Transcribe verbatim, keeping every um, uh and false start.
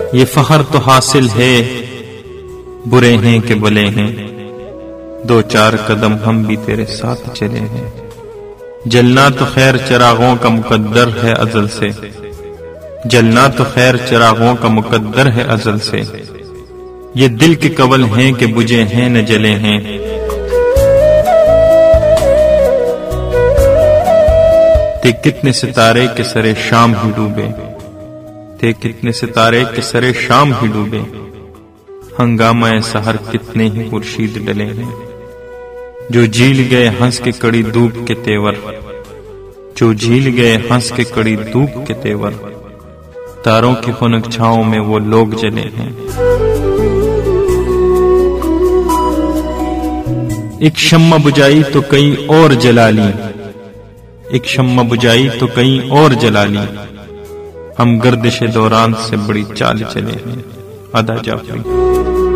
یہ فخر تو حاصل ہے برے ہیں کہ بلے ہیں، دو چار قدم ہم بھی تیرے ساتھ چلے ہیں۔ جلنا تو خیر چراغوں کا مقدر ہے ازل سے، جلنا تو خیر چراغوں کا مقدر ہے ازل سے، یہ دل کے کول ہیں کہ بجھے ہیں نہ جلے ہیں۔ تے کتنے ستارے کے سرے شام ہی ڈوبے، تے کتنے ستارے کے سرے شام ہی ڈوبے، ہنگامہ سحر کتنے ہی خورشید ڈلے ہیں۔ جو جھیل گئے ہنس کے کڑی دھوپ کے تیور، جو جھیل گئے ہنس کے کڑی دھوپ کے تیور، تاروں کی خنک چھاؤں میں وہ لوگ جلے ہیں۔ ایک شمع بجائی تو کئی اور جلا لی، ایک شمع بجائی تو کئی اور جلا لی، ہم گردش دوران سے بڑی چال چلے ہیں۔ ادا جعفری۔